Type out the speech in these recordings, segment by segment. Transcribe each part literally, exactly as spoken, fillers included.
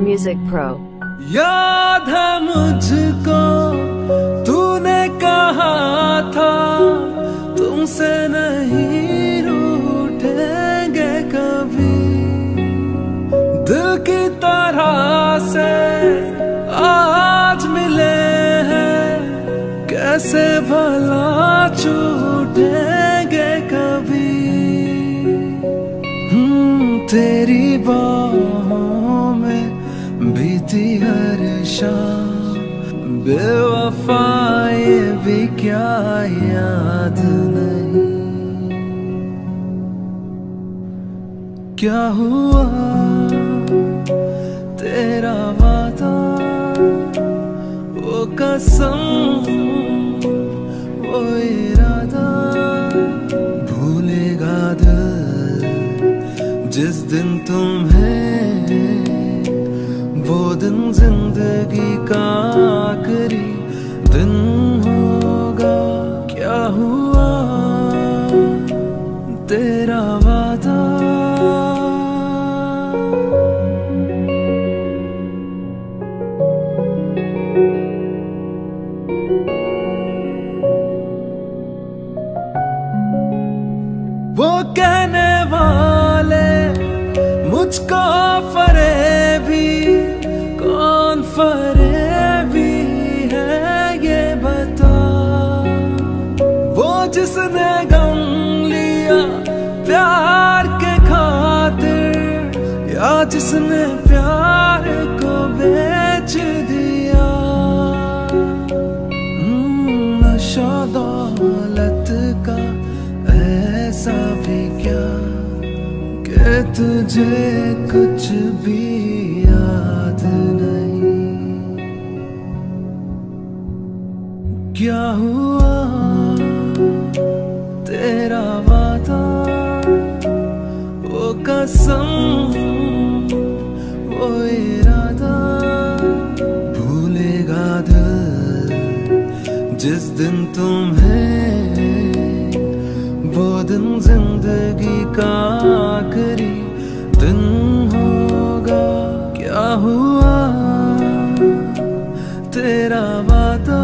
Music Pro। याद है मुझको तूने कहा था तुमसे नहीं रूठेंगे कभी, दिल की तरह से आज मिले हैं कैसे भला छूटेंगे कभी। हम्म तेरी बाहों में बीती हर शाम, बेवफा ये भी क्या याद नहीं। क्या हुआ तेरा वादा, वो कसम वो इरादा, भूलेगा दिल जिस दिन तुम्हें, वो दिन जिंदगी का आखिरी दिन होगा। क्या हुआ तेरा वादा, वो कहने वाले मुझको फरेबी, कौन फरेबी है ये बता। वो जिसने गम लिया प्यार के खातिर, या जिसने प्यार को बेच दिया। नशा दौलत का ऐसा भी क्या कि तुझे कुछ भी याद नहीं। क्या हुआ तेरा वादा, वो कसम वो इरादा, भूलेगा दिल जिस दिन तुम्हें, वो दिन जिंदगी का आखिरी दिन होगा। क्या हुआ तेरा वादा,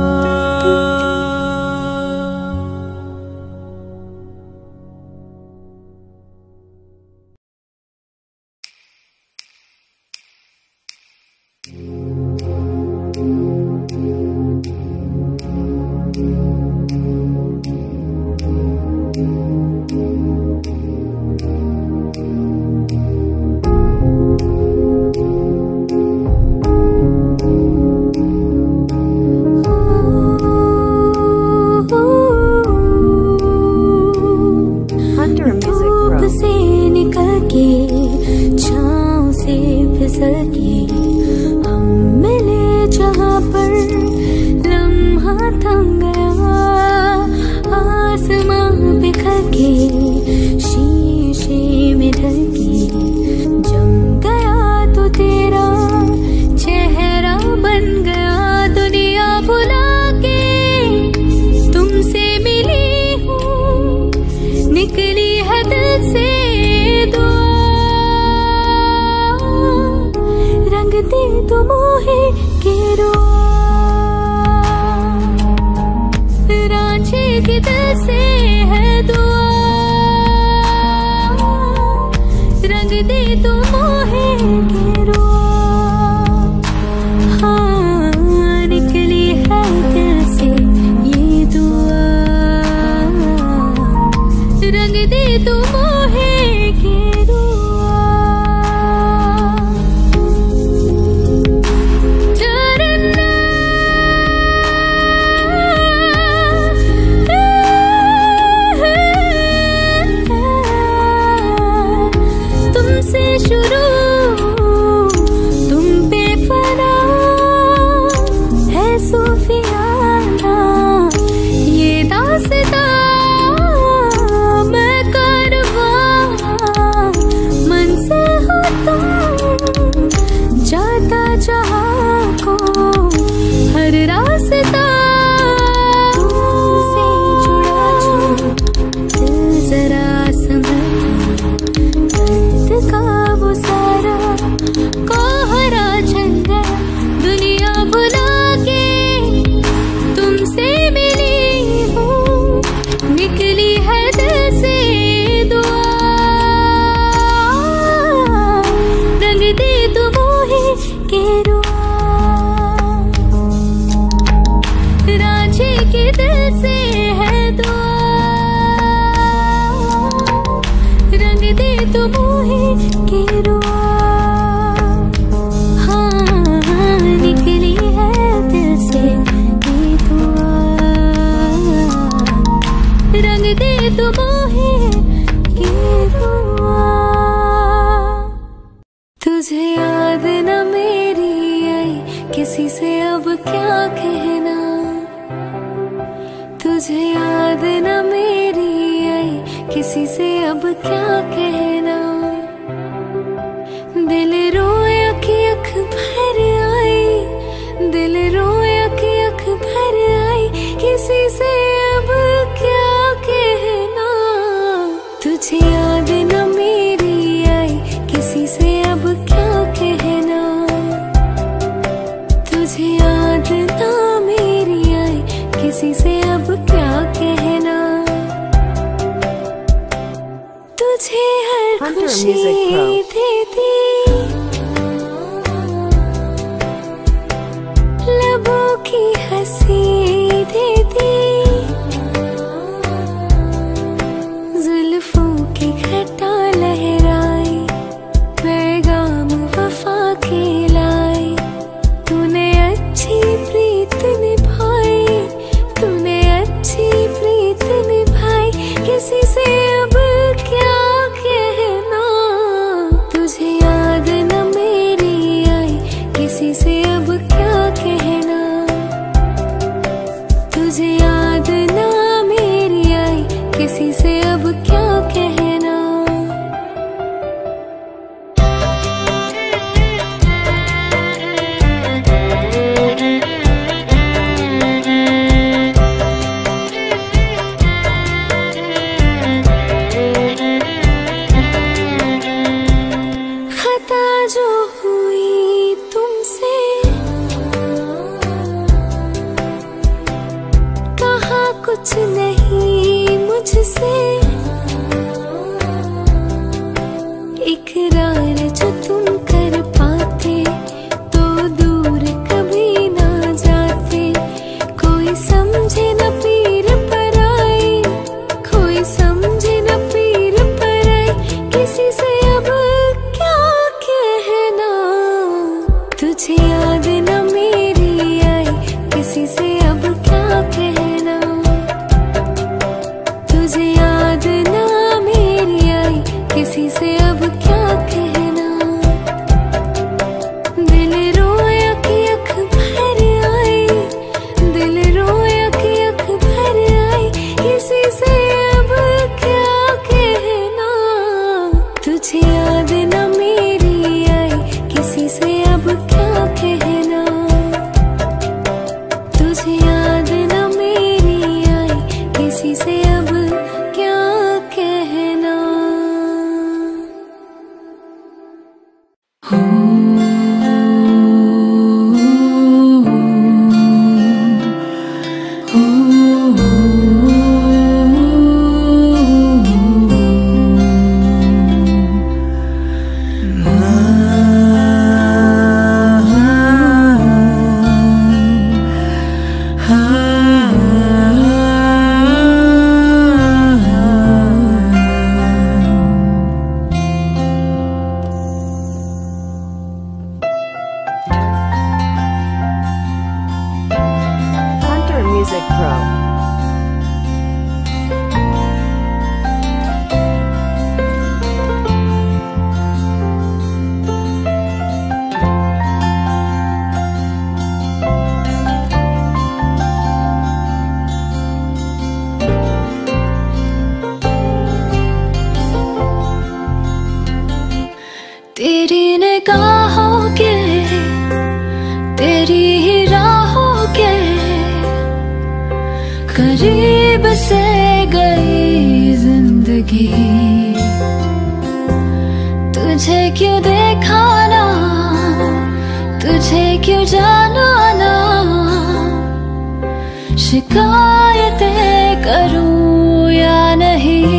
Oh तुझे याद न मेरी आई, किसी से अब क्या कहना। दिल रोया कि अख भर आई, दिल रोया कि अख भर आई, किसी से अब क्या कहना। तुझे याद न मेरी आई, किसी से अब क्या कहना। तुझे याद ना मेरी आई, किसी से अब क्या कहना। तुझे हर खुशी देती, लबों की हंसी देती, जुल्फों की घटा लहराई, पैगाम वफा के लाई। तूने अच्छी प्रीत निभाई, तूने अच्छी प्रीत निभाई, किसी से अब क्या कहना। तुझे याद न मेरी आई, किसी से अब क्या कहना। तुझे याद ना मेरी आई, किसी से अब क्या कहना। खता जो हुई तुमसे, कहा कुछ नहीं मुझसे, इकरार जो तुम कर पाते तो दूर कभी ना जाते। कोई समझे न पीर पर आई, कोई समझे न पीर पर आई, किसी से अब क्या कहना। तुझे याद न मेरी आई, किसी से अब क्या कहना। तुझे याद ना मेरी आई, किसी से अब क्या कहना। दिल रोया कि अख भर आई, दिल रोया कि अख भर आई, किसी से अब क्या कहना। तुझे याद न मेरी आई, किसी से अब क्या कहना। तुझे याद न मेरी आई, किसी से अब क्या कहना। Hunter Music Pro. तेरी निगाहों के, तेरी ही राहों के करीब से गई जिंदगी। तुझे क्यों देखा ना, तुझे क्यों जाना ना, शिकायतें करूं या नहीं।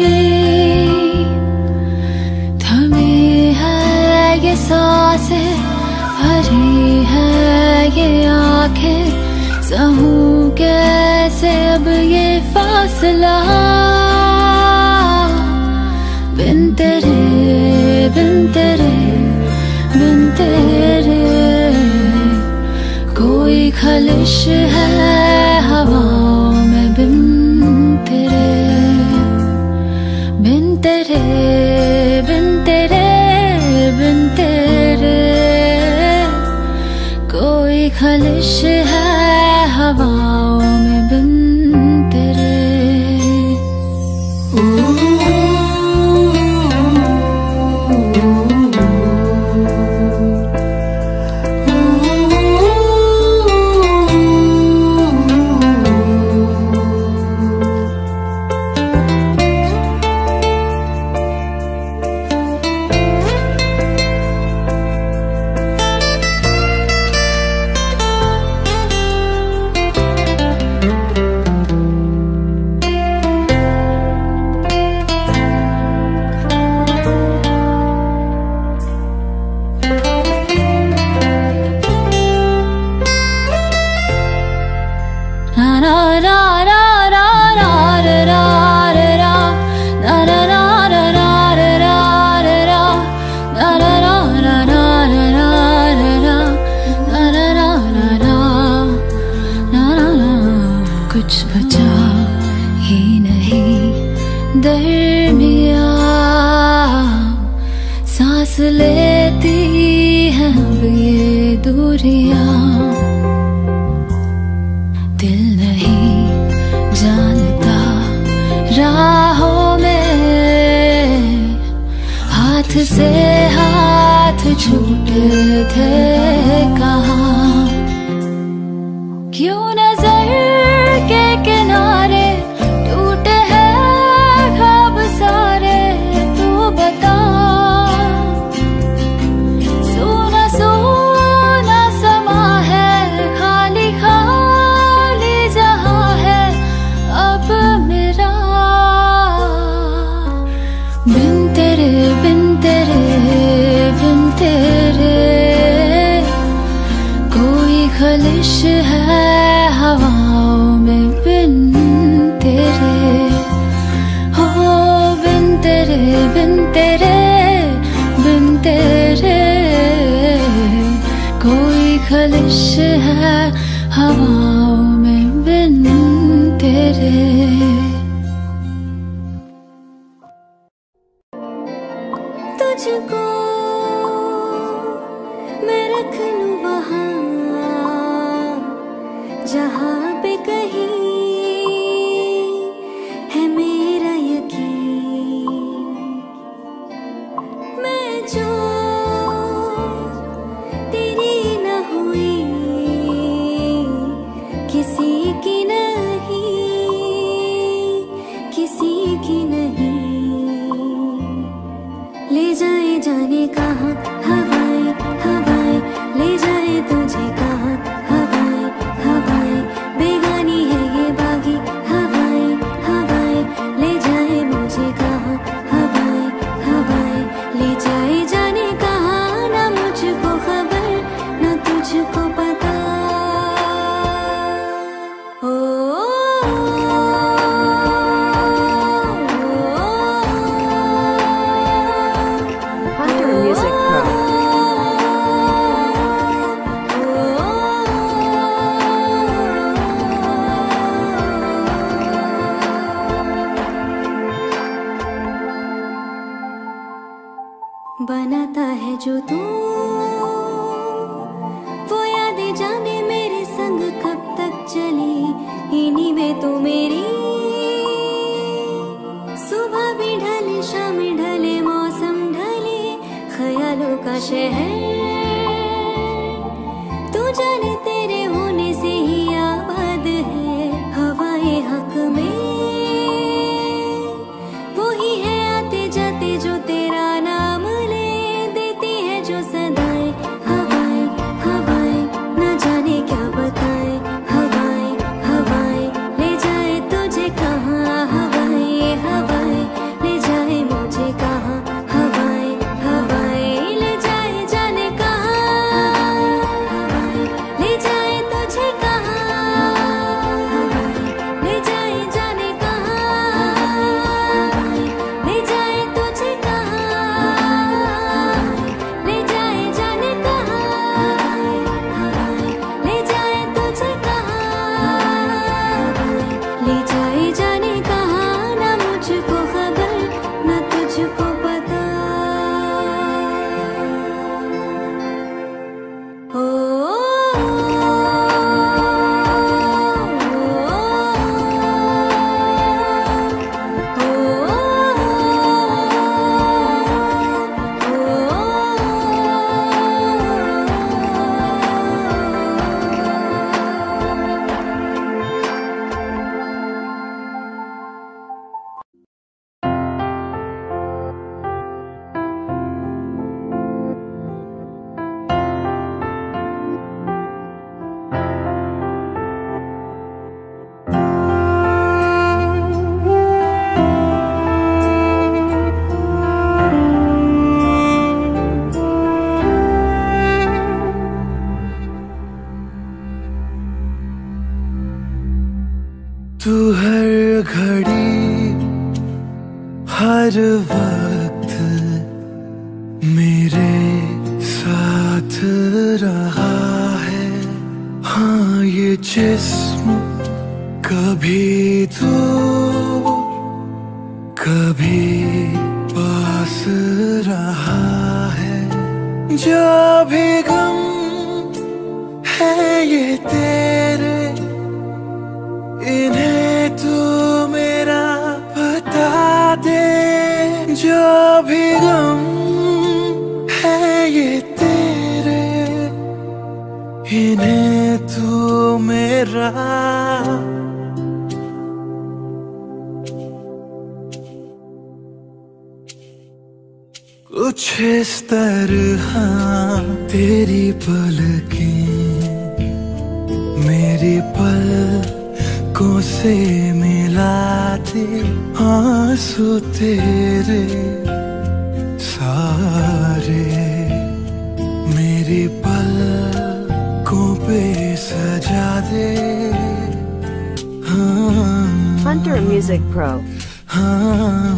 थमी है ये सांसें, भरी है ये आंखें, सहूं कैसे अब ये फासला। बिन तेरे, बिन तेरे, बिन तेरे, कोई खलिश है हवाओं में बिन तेरे। बिन तेरे, बिन तेरे, बिन तेरे, कोई खलिश है हवाओं में बिन तेरे। कुछ बचा ही नहीं दरमिया, सांस लेती है अब ये दूरियां। दिल नहीं जानता राहों में, हाथ से हाथ छूटे थे कहाँ। क्यों नजर के किनारे टूटे हैं ख्वाब सारे, तू बता। सोना सोना समा है, खाली खाली जहां है अब मेरा। बिन तेरे बिन तेरे बिन तेरे कोई खलिश है हवाओं में बिन तेरे। हो बिन तेरे बिन तेरे बिन तेरे कोई खलिश है हवाओं में बिन तेरे। तुझको मैं रख लूं वहाँ जहाँ पे कहीं है मेरा यकीन। मैं जो तेरी न हुई किसी की नहीं, किसी की नहीं। ले जाए जाने कहाँ हवाएं हवाएं, ले जाए तुझे कहाँ हवाएं हवाएं। बेगानी है ये बागी हवाएं हवाएं, ले जाए मुझे कहाँ हवाएं हवाएं। ले जाए जाने कहाँ, ना मुझको खबर ना तुझको पता। ओ, Hunter Music Pro. बनाता है जो तू वो यादें जाने मेरे संग कब तक चली। इन्हीं में तो मेरी सुबह भी ढले शाम ढले मौसम ढले, ख्यालों का शहर तू जाने तेरे होने से ही आबाद है। हवाएं हक में वो ही है आते जाते जो तेरा नाम ले देती है जो सदाएं। हवाएं हवाएं न जाने क्या बताएं। हवाएं हवाएं ले जाए तुझे कहाँ। हवाएं हवाएं ले जाए मुझे कहाँ। हवाएं हवाएं ले जाए जाने तू हर घड़ी हर वक्त मेरे साथ रहा है। हाँ ये जिस्म कभी दूर कभी पास रहा है। जो भी गम है ये तेरे, इन्हें तू मेरा बता दे। जो भी गम है ये तेरे, इन्हें तू मेरा कुछ इस तरह तेरी पलकें मेरी पलकों से मिलाते। आंसू तेरे सारे मेरी पलकों पे सजा दे। हाँ Hunter Music Pro. हाँ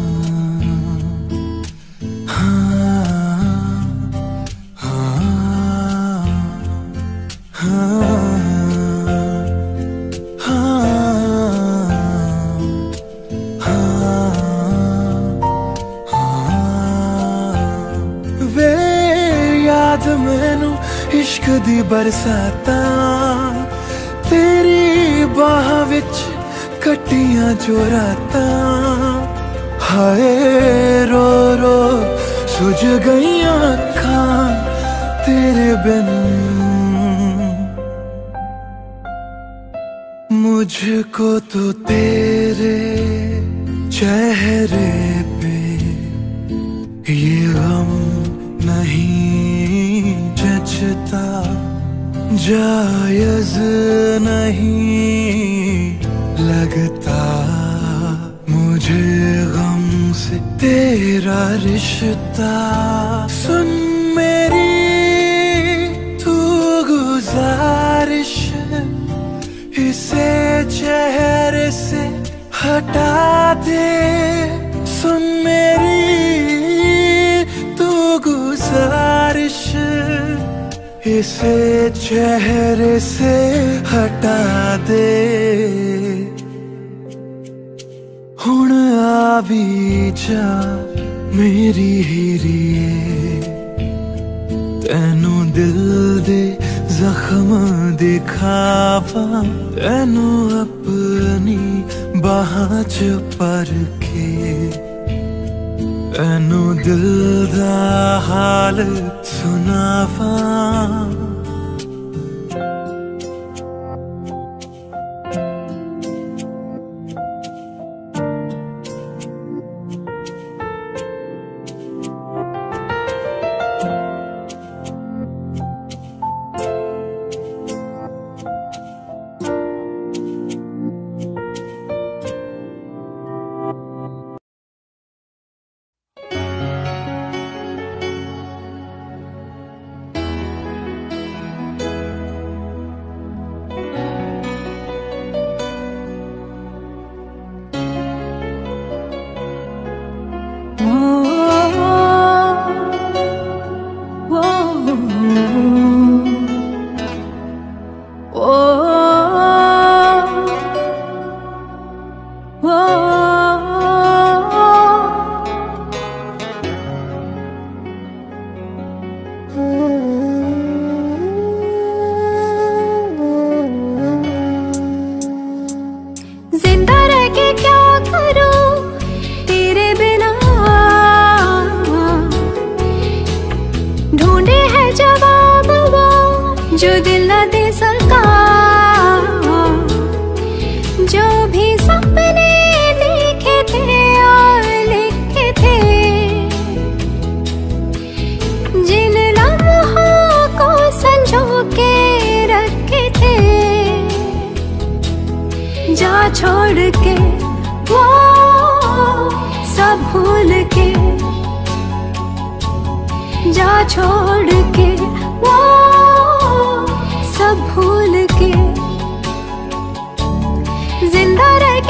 मैनू इश्क दी बरसाता तेरी बाह विच कट्टियां जो राता। हाय रो रो सुझ गईयां अखां तेरे बिन। मुझको तो तेरे चेहरे पे ये गम नहीं जचता। जायज नहीं लगता मुझे गम से तेरा रिश्ता। सुन मेरी तू गुजारिश, इसे चेहरे से हटा दे। सुन मेरी तू गुजारिश, इसे चेहरे से हटा दे। हुण आवी जा मेरी हीरिए, तैनू दिल दे जख्म दिखावा। तैनू अपनी बाहां च परखे, तैनू दिल दा हाल सुनावा। जो दिल न दे सका, जो भी सपने देखे थे और लिखे थे, जिन लम्हों को संजो के रखे थे, जा छोड़ के वो सब भूल के, जा छोड़ के वो सब भूल के, जिंदा रह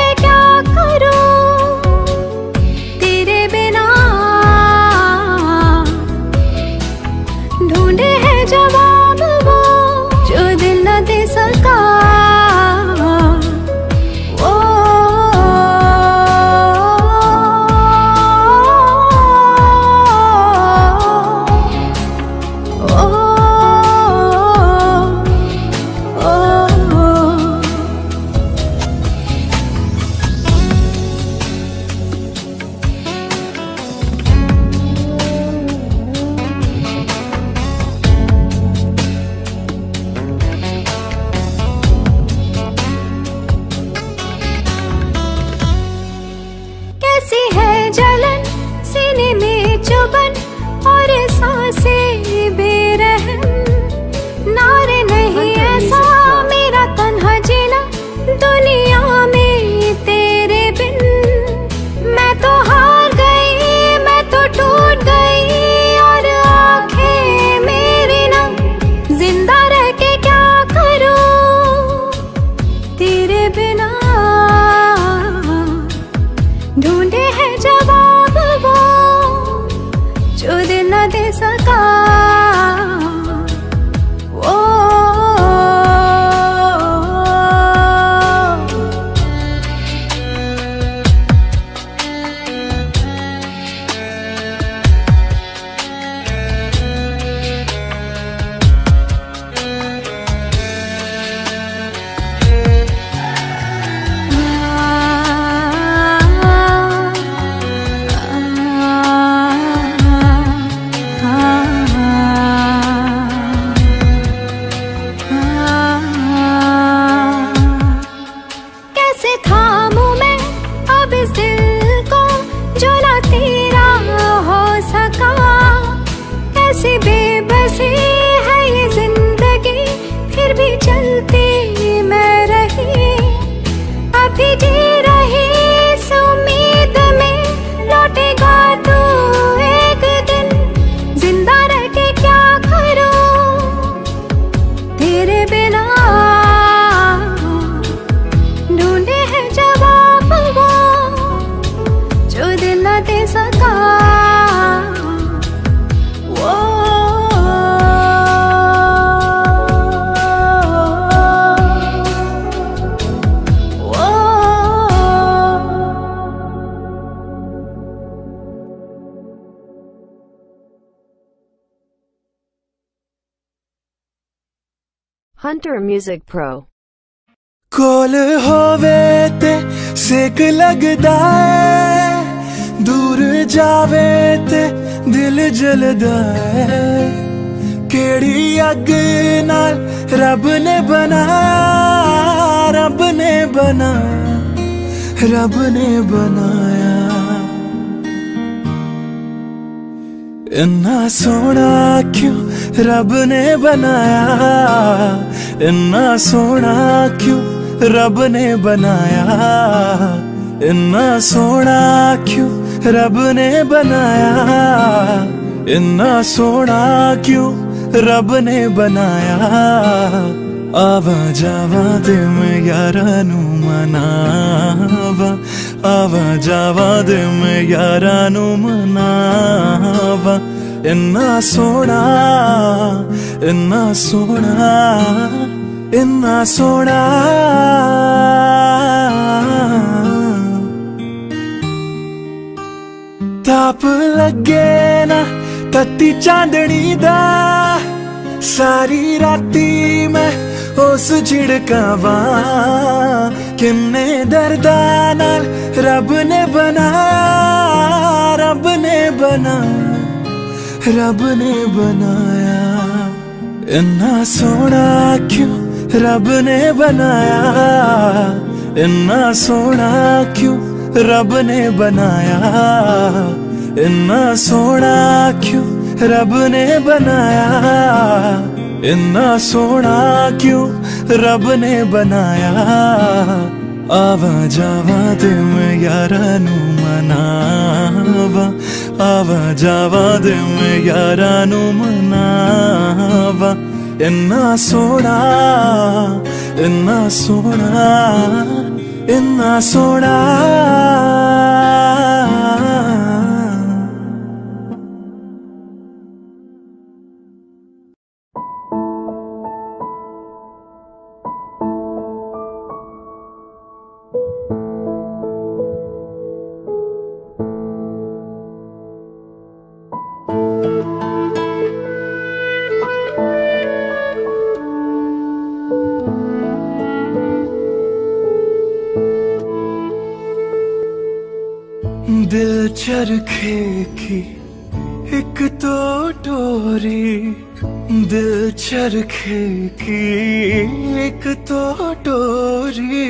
से बेरहम, नारे नहीं ऐसा मेरा तन्हा जीना दुनिया में तेरे बिन। मैं तो हार गई, मैं तो टूट गई और आंखें मेरी ना, जिंदा रह के क्या करूं तेरे बिना। ढूंढे हैं जवाब वो जो दिल न दे सका। Hunter Music Pro। कोल होवे ते सेक लगदा है, दूर जावे ते दिल जलदा है। केड़ी अग नाल रब ने बनाया, रब ने बनाया, रब ने बनाया। इन्ना सोना क्यों रब ने बनाया, इन्ना सोना क्यों रब ने बनाया, इन्ना सोना क्यों रब ने बनाया, इन्ना सोना क्यों रब ने बनाया। आवा जावा दे मैं यारा नू मनावा, आवा जावा दे मैं यारा नू मनावा। इन्ना सोना, इन्ना सोना, इन्ना सोना। ताप लगे ना तत्ती चांदनी दा, सारी राती मैं उस झिड़कावा। किन्ने दर्दा नाल रब ने बनाया, रब ने बनाया, रब ने बनाया। इन्ना सोना क्यों रब ने बनाया, इन्ना सोना क्यों रब ने बनाया, इन्ना सोना क्यों रब ने बनाया, इन्ना सोना क्यों रब ने बनाया। आवा जावा दे मैं यारा नू मनावा, आवा जावा दे मैं यारा नू मनावा। इन्ना सोना, इन्ना सोना, इन्ना सोना। दिल चरखे की एक तो डोरी, दिल चरखे की एक तो डोरी।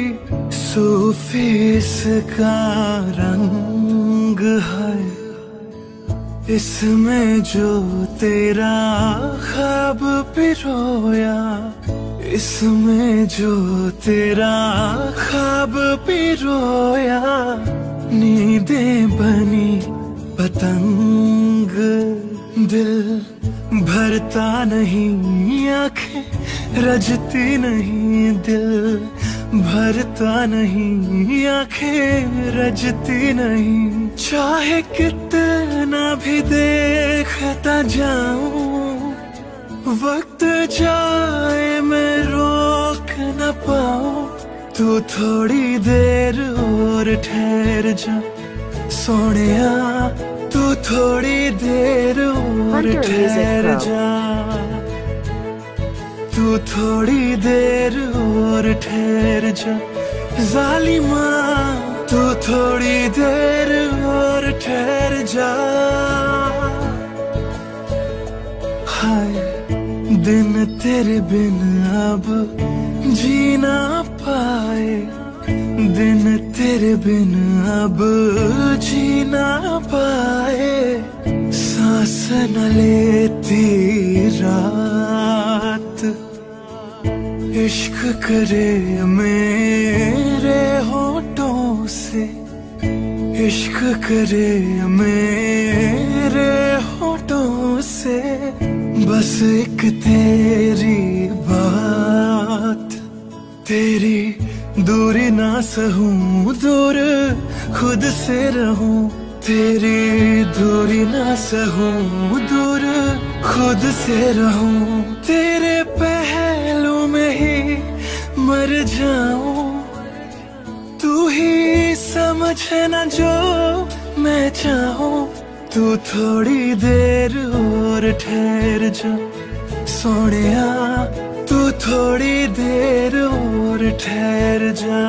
सूफी इसका रंग है, इसमें जो तेरा ख्वाब पिरोया, इसमें जो तेरा ख्वाब पिरोया, नींदें बनी पतंग, दिल भरता नहीं, आंखें रजती नहीं, दिल भरता नहीं, आंखें रजती नहीं। चाहे कितना भी देखता जाऊं, वक्त जाए मैं रोक न पाऊं। तू थोड़ी देर और ठहर जा सोनिया, तू थोड़ी देर और ठहर जा, तू थोड़ी देर और ठहर जा जालिमा, तू थोड़ी देर और ठहर जा। हाय दिन तेरे बिन अब जी ना पाए, दिन तेरे बिन अब जी ना पाए, सांस न लेती रात, इश्क करे मेरे होठों से, इश्क करे मेरे होठों से, बस एक तेरी बात, तेरी दूरी ना सहूं, दूर खुद से रहूं, तेरी दूरी ना सहूं, दूर खुद से रहूं, तेरे पहलू में ही मर जाऊं, तू ही समझना जो मैं चाहूं। तू थोड़ी देर और ठहर जा सोनिया, तू थोड़ी देर और ठहर जा,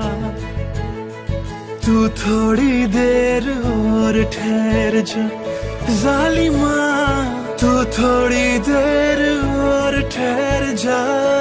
तू थोड़ी देर और ठहर जा जालिमा, तू थोड़ी देर और ठहर जा।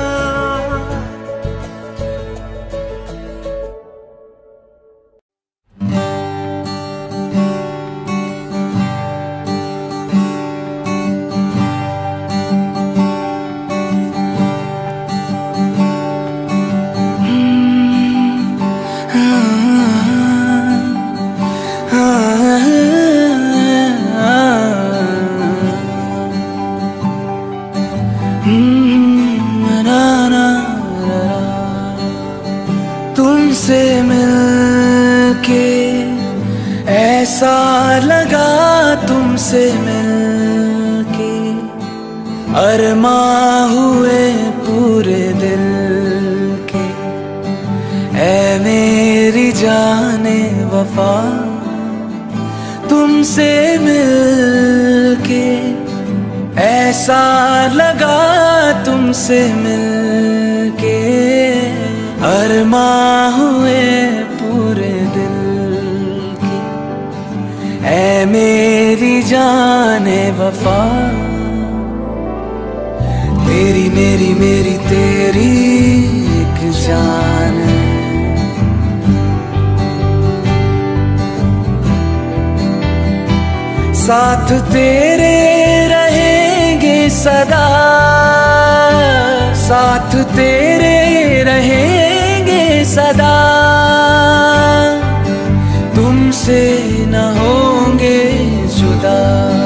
तुमसे मिलके ऐसा लगा, तुमसे मिलके अरमां हुए पूरे दिल के, ऐ मेरी जाने वफा। तुमसे मिलके ऐसा लगा, तुमसे मिलके अरमां हुए पूरे दिल की, ऐ मेरी जाने वफा। तेरी मेरी मेरी तेरी एक जान, साथ तेरे रहेंगे सदा, साथ तेरे रहेंगे सदा, तुमसे न होंगे जुदा।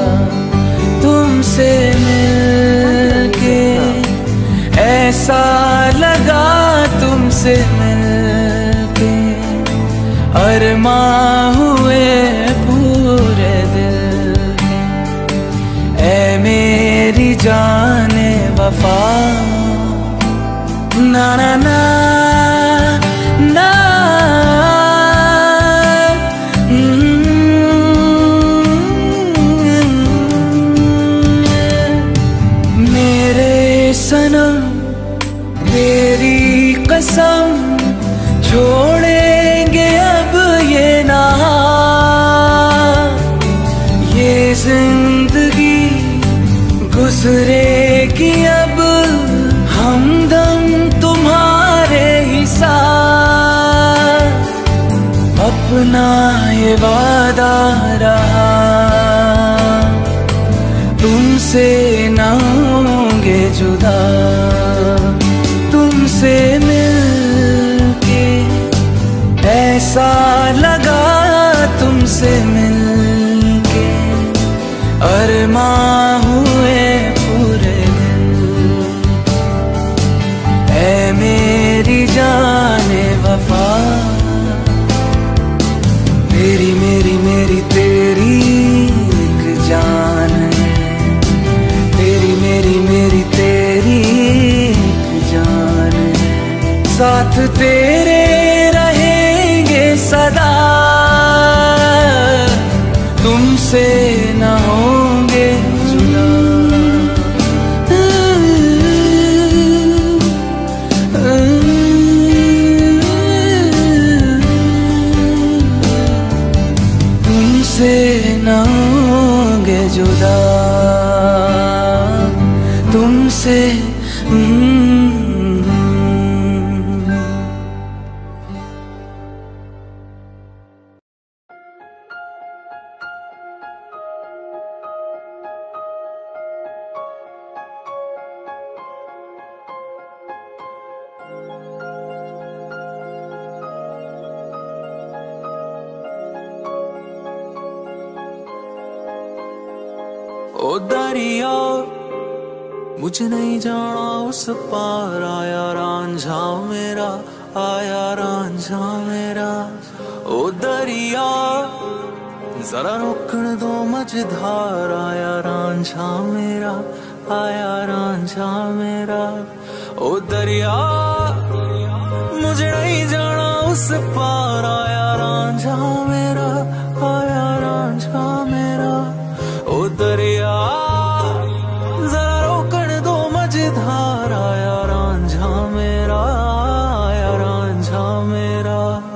तुमसे मिलके ऐसा लगा, तुमसे मिलके अरमां हुए पूरे दिल के, ऐ मेरी जाने वफा। ना ना ना ना मेरे सनम तेरी कसम, छोड़ेंगे अब ये ना, ये जिंदगी गुजरेगी अब हमदम तुम्हारे ही साथ। अपना ये वादा रहा, तुमसे ना होंगे जुदा, तुमसे मिलके ऐसा लगा, तुमसे मिलके अरमां हुए पूरे दिन। ऐ मेरी जाने वफा, मेरी मेरी मेरी तेरी एक जान है, तेरी मेरी मेरी तेरी एक जान है। साथ तेरे रहेंगे सदा, तुमसे ना होंगे जुदा। तुमसे ना होंगे जुदा, तुमसे ओ दरिया मुझे नहीं जाना उस पार, आया रांझा मेरा, आया रांझा मेरा। ओ दरिया जरा रोकण दो मझधार, आया रांझा मेरा, आया रांझा मेरा। ओ दरिया मुझे नहीं जाना उस पार, आया रांझा मेरा, आया रांझा मेरा। ओ दरिया जरा रोकण दो मझधार, आया रांझा मेरा, आया रांझा मेरा।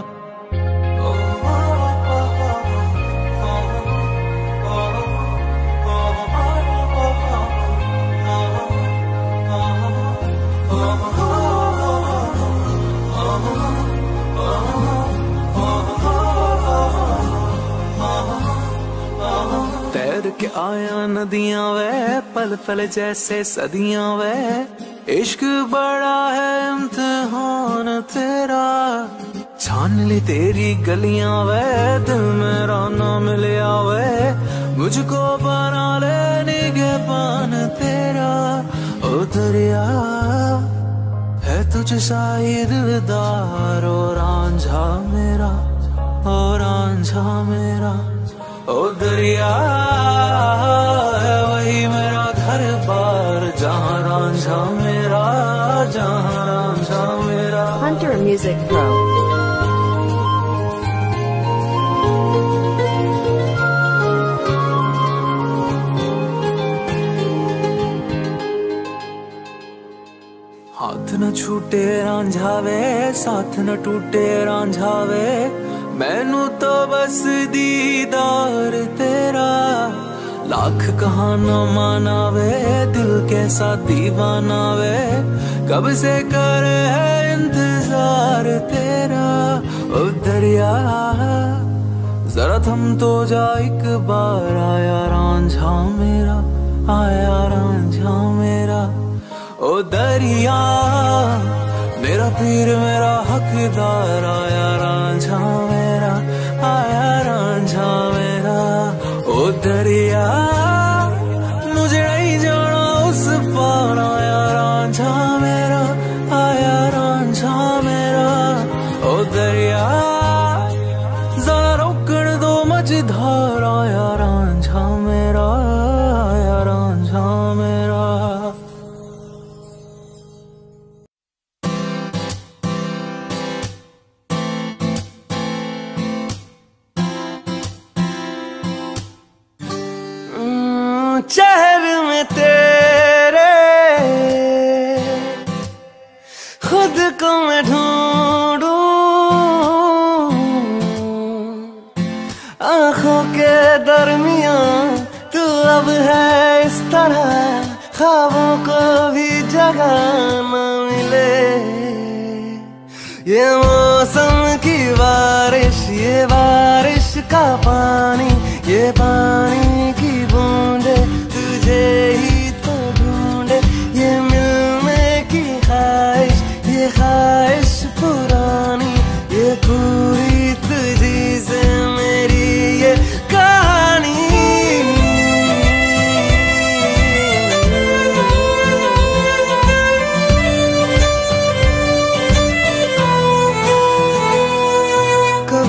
तैर के आया नदियां वे, पल पल जैसे सदियां वे। इश्क बड़ा है इम्तिहान तेरा, छान ली तेरी गलियां वे। दिल मेरा ना मिलिया वे, मुझको बना ले निगहबान तेरा। ओ दरिया है तुझ सा ये दिलदार, ओ रांझा मेरा, ओ रांझा मेरा। ओ दरिया है वही मेरा घर बार, जहाँ रांझा मेरा, जहाँ रांझा मेरा। Hunter Music Pro. हाथ न छूटे रांझा वे, साथ न टूटे रांझा वे। मैनू तो बस दीदार तेरा, लाख कहा न माना वे। दिल कैसा दीवाना वे, कब से कर है इंतजार तेरा। ओ दरिया जरा थम तो जा एक बार, आया रांझा मेरा, आया रांझा मेरा। ओ दरिया मेरा पीर मेरा हकदार, आया रांझा मेरा, आया रांझा मेरा। ओ दरिया मुझे नहीं जाना उस पार, आया रांझा मेरा, आया रांझा मेरा। ओ दरिया जरा रोकण दो मझधार, आया रांझा मेरा, आया रांझा मेरा। चेहरे में तेरे खुद को मैं ढूंढूं, आंखों के दरमियान तू अब है इस तरह, ख्वाबों को भी जगह न मिले। ये मौसम की बारिश, ये बारिश का पानी, ये पानी की बूंदे तुझे ही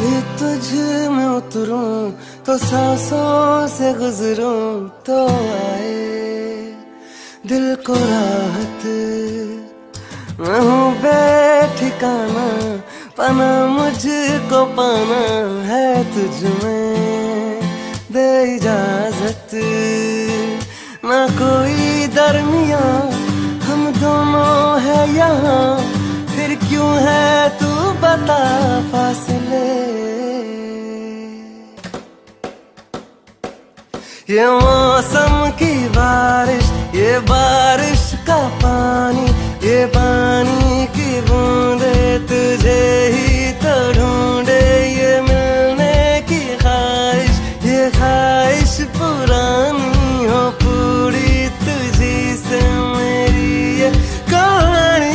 कभी तुझ में उतरूं तो सांसों से गुजरूं तो आए दिल को राहत। मैं हूँ बेठिकाना, पाना मुझको पाना है तुझ में, दे इजाजत। ना कोई दरमिया, हम दोनों है यहाँ, फिर क्यों है तू बता फासले। ये मौसम की बारिश, ये बारिश का पानी, ये पानी की बूंदे तुझे ही तो ढूंढे। ये मिलने की ख्वाहिश, ये ख्वाहिश पुरानी हो पूरी तुझी से मेरी ये कहानी।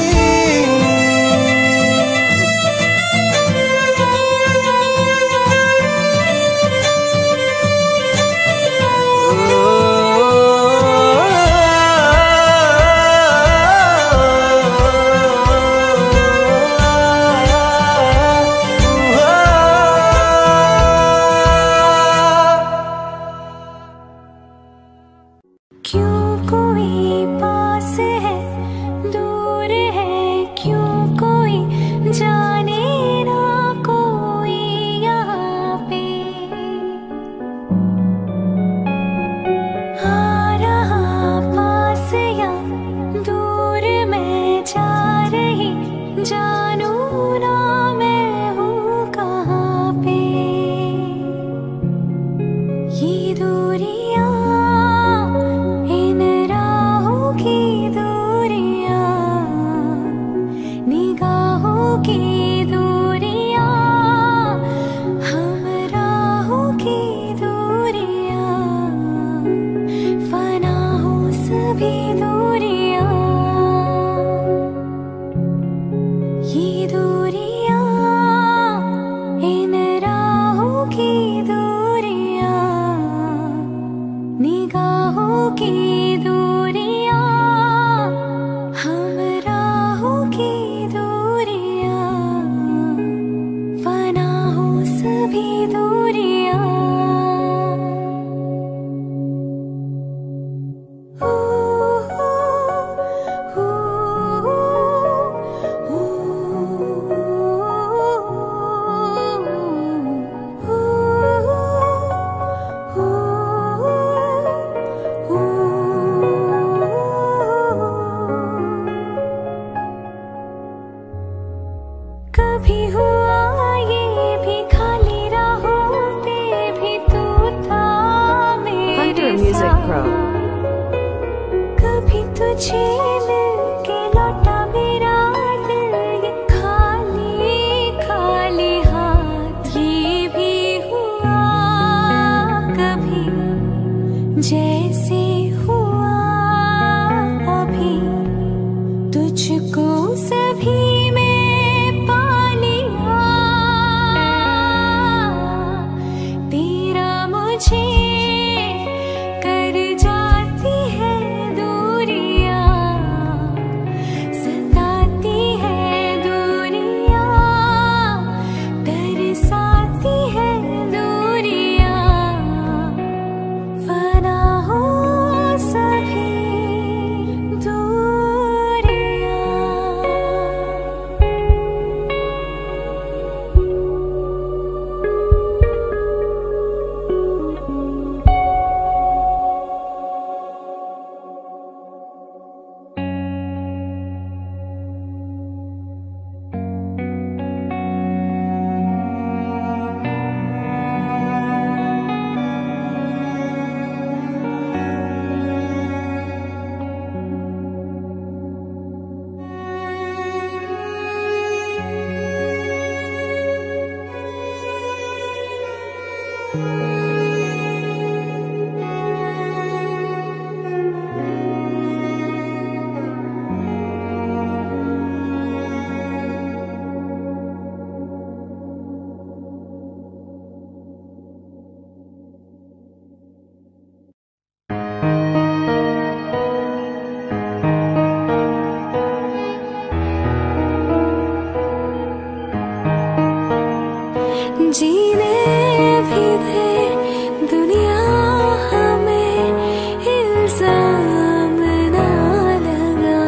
जी जीने भी दे दुनिया हमें इल्जाम ना लगा।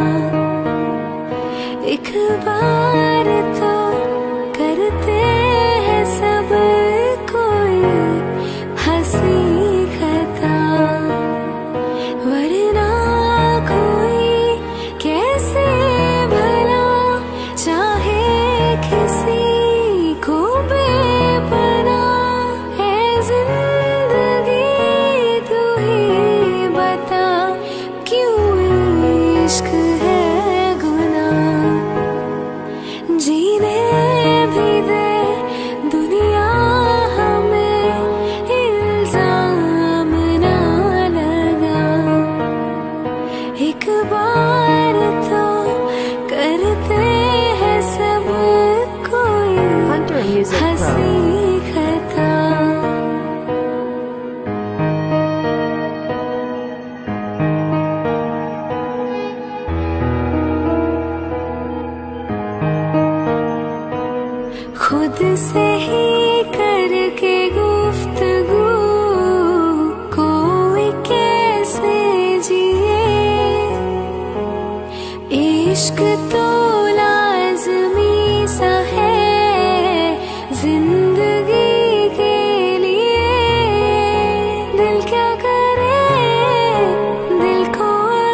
एक बार तो करते हैं सब कोई हंसी खता, वरना कोई कैसे भला चाहे किसी को बेपना। है जिंदगी तू ही बता क्यों इश्क है गुनाह। जीने भी दे दुनिया हमें इल्जाम ना लगा। एक बार तो करते हैं सब कोई Hunter Music Pro. हंसी खता। खुद से ही करके गुफ्तगू कोई कैसे जिए। इश्क तो लाज़मी सा है जिंदगी के लिए। दिल क्या करे दिल को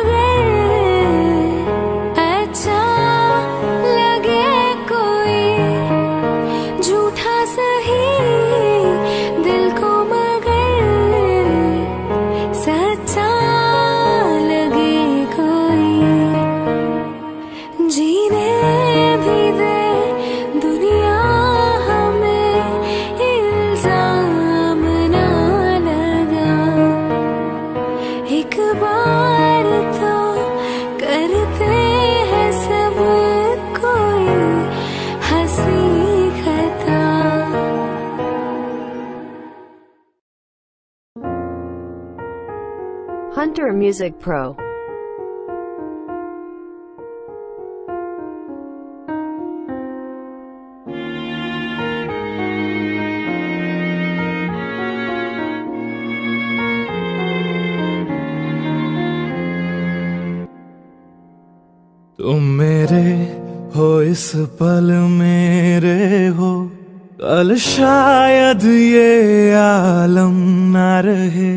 अगर अच्छा लगे कोई झूठा सही दिल को मगर सच्चा लगे कोई। जीने भी दे दुनिया हमें इल्जाम ना लगा। एक बार तो करते हैं सब कोई हंसी खता। Hunter Music Pro. तुम मेरे हो इस पल मेरे हो, कल शायद ये आलम ना रहे।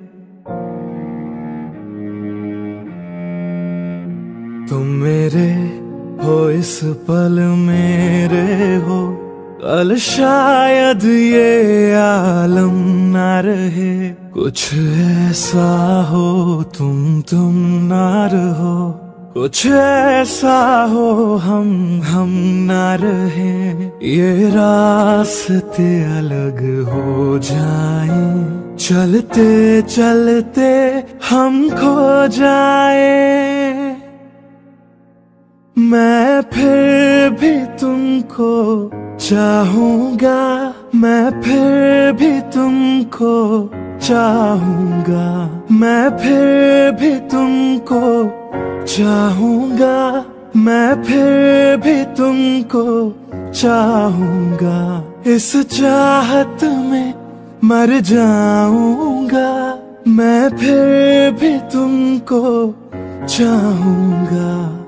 तुम मेरे हो इस पल मेरे हो, कल शायद ये आलम ना रहे। कुछ ऐसा हो तुम तुम ना रहो, कुछ ऐसा हो हम हम ना रहे। ये रास्ते अलग हो जाए, चलते चलते हम खो जाए। मैं फिर भी तुमको चाहूंगा, मैं फिर भी तुमको चाहूंगा, मैं फिर भी तुमको चाहूंगा, मैं फिर भी तुमको चाहूंगा। इस चाहत में मर जाऊंगा, मैं फिर भी तुमको चाहूंगा।